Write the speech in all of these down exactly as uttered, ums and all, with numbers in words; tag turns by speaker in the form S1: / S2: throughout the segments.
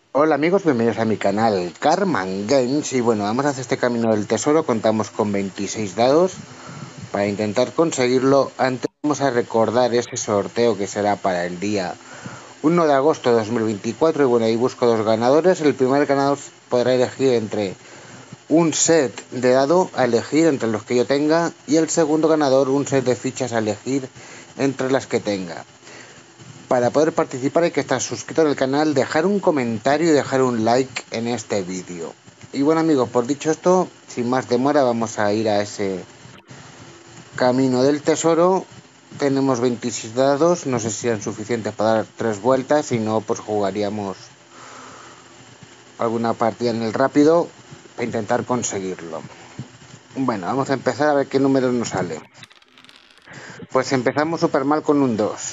S1: Hola amigos, bienvenidos a mi canal Carman Games. Y bueno, vamos a hacer este camino del tesoro. Contamos con veintiséis dados para intentar conseguirlo. Antes vamos a recordar ese sorteo que será para el día uno de agosto de dos mil veinticuatro. Y bueno, ahí busco dos ganadores. El primer ganador podrá elegir entre un set de dado a elegir entre los que yo tenga, y el segundo ganador un set de fichas a elegir entre las que tenga. Para poder participar hay que estar suscrito al canal, dejar un comentario y dejar un like en este vídeo. Y bueno amigos, por dicho esto, sin más demora vamos a ir a ese camino del tesoro. Tenemos veintiséis dados, no sé si sean suficientes para dar tres vueltas, si no pues jugaríamos alguna partida en el rápido para intentar conseguirlo. Bueno, vamos a empezar a ver qué número nos sale. Pues empezamos súper mal con un dos.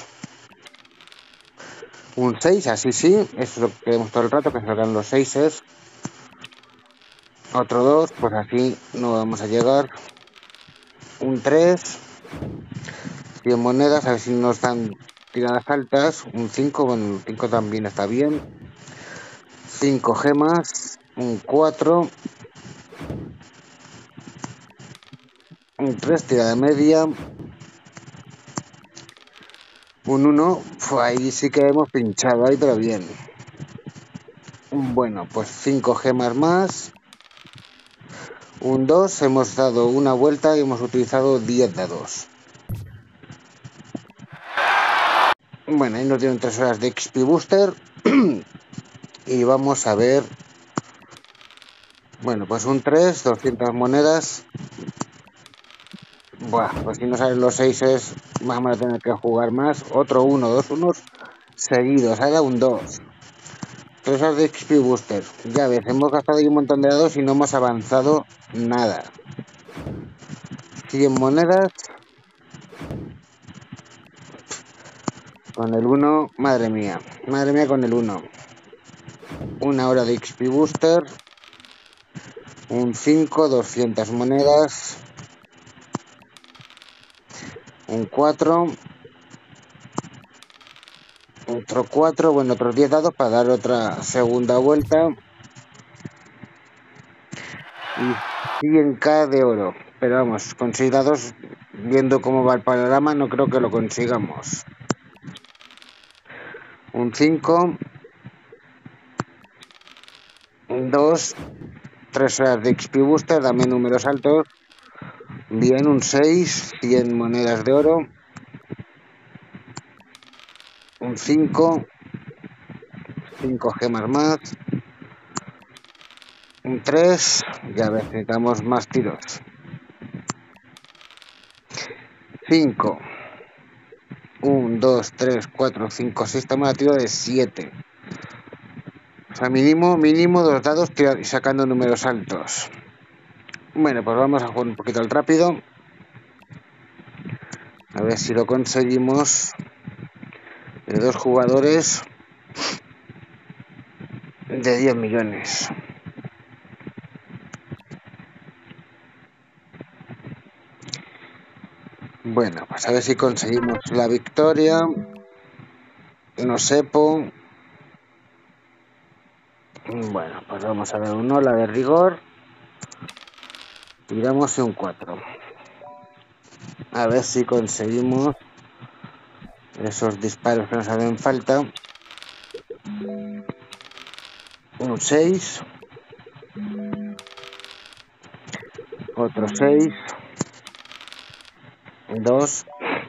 S1: Un seis, así sí, eso es lo que queremos todo el rato, que salgan los seises. Otro dos, pues así no vamos a llegar. Un tres, cien monedas, a ver si nos dan tiradas altas. Un cinco, bueno, el cinco también está bien. cinco gemas. Un cuatro. Un tres, tirada media. Un uno, pues ahí sí que hemos pinchado, ahí pero bien. Bueno, pues cinco gemas más. Un dos, hemos dado una vuelta y hemos utilizado diez dados. Bueno, ahí nos dieron tres horas de X P Booster. Y vamos a ver. Bueno, pues un tres, doscientas monedas. Buah, pues si no salen los seises, vamos a tener que jugar más. Otro uno, dos unos seguidos. Ahora un dos. tres horas de X P Booster. Ya ves, hemos gastado ahí un montón de dados y no hemos avanzado nada. cien monedas. Con el uno, madre mía. Madre mía con el uno. Una hora de X P Booster. Un cinco, doscientas monedas. Un cuatro. Otro cuatro, bueno, otros diez dados para dar otra segunda vuelta. Y cien k de oro. Pero vamos, con seis dados, viendo cómo va el panorama, no creo que lo consigamos. Un cinco. Un dos. tres horas de X P Booster, dame números altos. Bien, un seis. cien monedas de oro. Un cinco. cinco gemas más. Un tres. Ya ves, necesitamos más tiros. cinco. uno, dos, tres, cuatro, cinco, seis. Estamos a tiro de siete. O sea, mínimo, mínimo dos dados sacando números altos. Bueno, pues vamos a jugar un poquito al rápido. A ver si lo conseguimos. De dos jugadores. De diez millones. Bueno, pues a ver si conseguimos la victoria. No sepo. Bueno, pues vamos a ver un ola de rigor. Tiramos un cuatro. A ver si conseguimos esos disparos que nos hacen falta. Un seis. Otro seis. dos.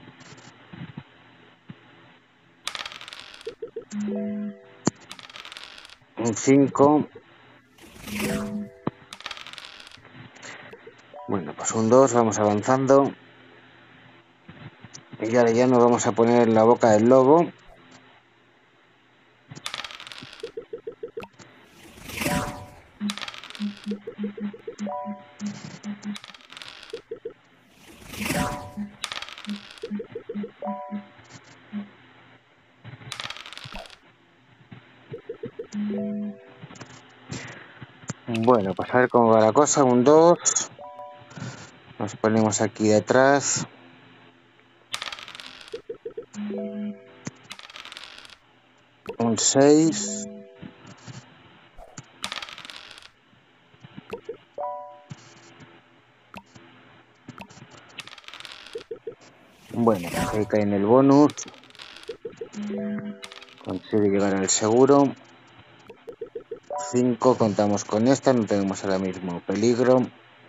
S1: Un cinco. Bueno, pues un dos, vamos avanzando. Y ahora ya nos vamos a poner en la boca del lobo. Bueno, pues a ver cómo va la cosa. Un dos. Nos ponemos aquí detrás. Un seis. Bueno, pues ahí cae en el bonus. Consigue llegar al seguro. cinco, contamos con esta, no tenemos ahora mismo peligro.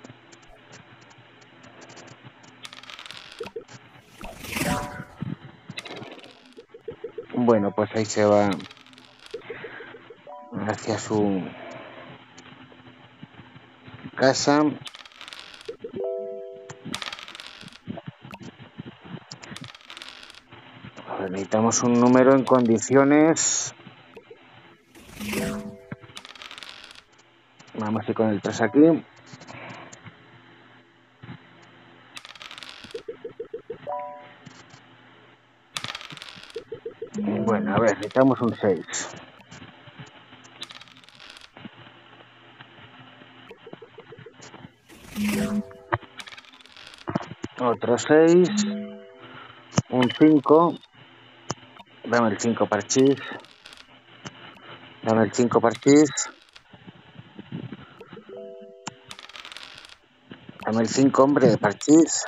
S1: Bueno, pues ahí se va hacia su casa. A ver, necesitamos un número en condiciones. Vamos a ir con el tres aquí. Bueno, a ver, necesitamos un seis. Otro seis. Un cinco. Dame el cinco parchís. Dame el cinco parchís. Dame el cinco, hombre, de parchís.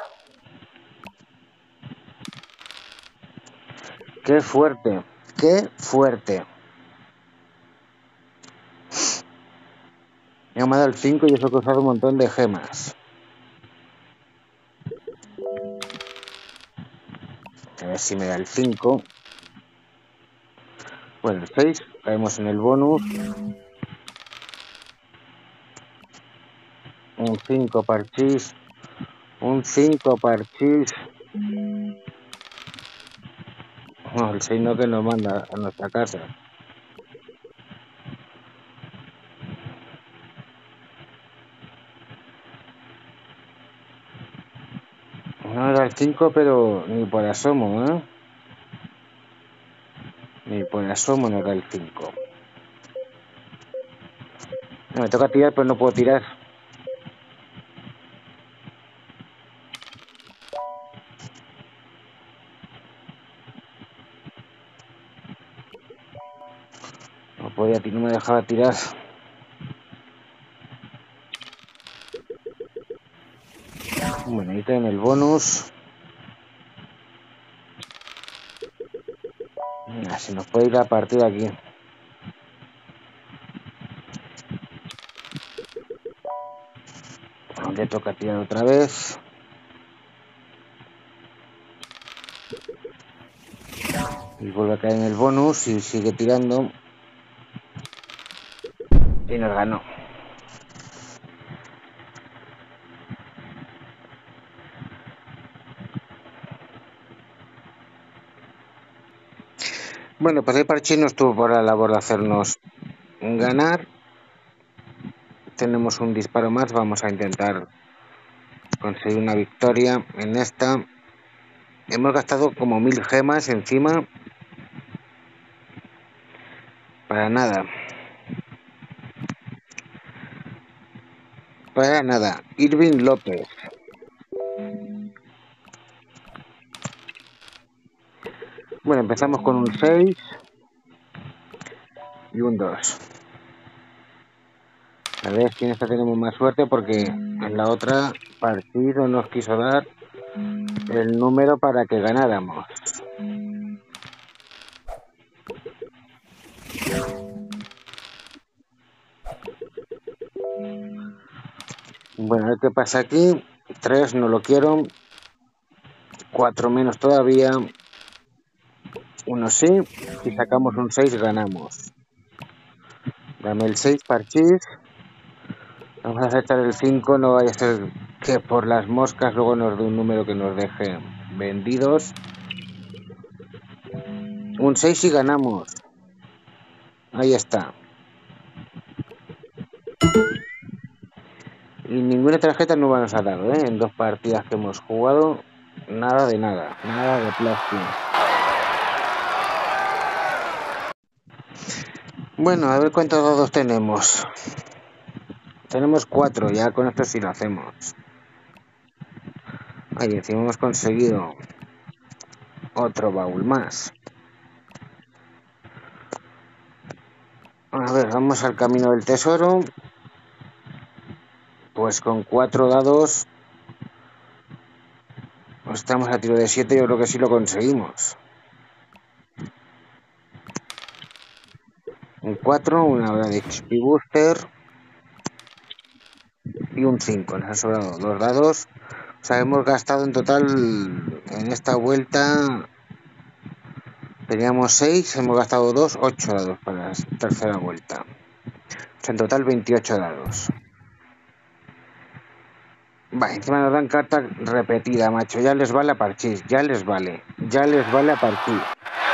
S1: ¡Qué fuerte! ¡Qué fuerte! Me ha dado el cinco y eso ha costado un montón de gemas. A ver si me da el cinco. Bueno, el seis. Caemos en el bonus. Un cinco parchís. Un cinco parchís. Oh, el seis no, que nos manda a nuestra casa. No era el cinco, pero ni por asomo, ¿eh? Ni por asomo no era el cinco. No, me toca tirar, pero no puedo tirar. No podía, no me dejaba tirar. Bueno, ahí en el bonus. Se nos puede ir la partida aquí. Le toca tirar otra vez. Y vuelve a caer en el bonus y sigue tirando. Y nos ganó. Bueno, pues el parche no estuvo por la labor de hacernos ganar. Tenemos un disparo más. Vamos a intentar conseguir una victoria en esta. Hemos gastado como mil gemas encima. Para nada. Para nada. Irving López. Bueno, empezamos con un seis y un dos. A ver si en esta tenemos más suerte, porque en la otra partido nos quiso dar el número para que ganáramos. Bueno, a ver qué pasa aquí. tres no lo quiero. cuatro menos todavía. uno sí. Si sacamos un seis ganamos. Dame el seis, parchís. Vamos a aceptar el cinco. No vaya a ser que por las moscas luego nos dé un número que nos deje vendidos. Un seis y ganamos. Ahí está. Y ninguna tarjeta nueva nos ha dado, ¿eh? En dos partidas que hemos jugado, nada de nada, nada de plástico. Bueno, a ver cuántos dados tenemos. Tenemos cuatro, ya con esto sí lo hacemos. Ahí encima hemos conseguido otro baúl más. A ver, vamos al camino del tesoro. Pues con cuatro dados, pues estamos a tiro de siete, yo creo que sí lo conseguimos. Un cuatro, una hora de X P Booster y un cinco. Nos han sobrado dos dados. O sea, hemos gastado en total en esta vuelta. Teníamos seis, hemos gastado dos, ocho dados para la tercera vuelta. O sea, en total veintiocho dados. Va, encima nos dan carta repetida, macho. Ya les vale a parchís, ya les vale. Ya les vale a parchís.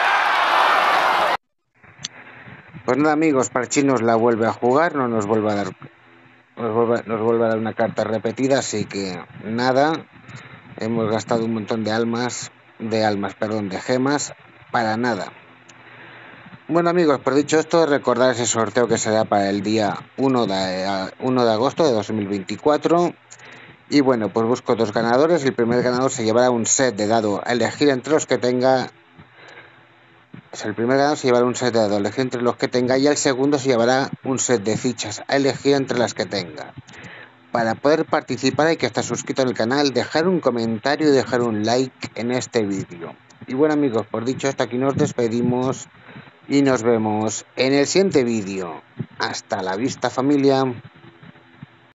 S1: Pues nada, amigos, Parchís nos la vuelve a jugar, no nos vuelve a dar. Nos vuelve, nos vuelve a dar una carta repetida, así que nada. Hemos gastado un montón de almas, de almas, perdón, de gemas, para nada. Bueno, amigos, por dicho esto, recordad ese sorteo que será para el día uno de, uno de agosto de dos mil veinticuatro. Y bueno, pues busco dos ganadores. El primer ganador se llevará un set de dado a elegir entre los que tenga. O sea, el primer ganador se llevará un set de dado a elegir entre los que tenga. Y el segundo se llevará un set de fichas a elegir entre las que tenga. Para poder participar hay que estar suscrito al canal, dejar un comentario y dejar un like en este vídeo. Y bueno, amigos, por dicho esto, aquí nos despedimos y nos vemos en el siguiente vídeo. Hasta la vista, familia.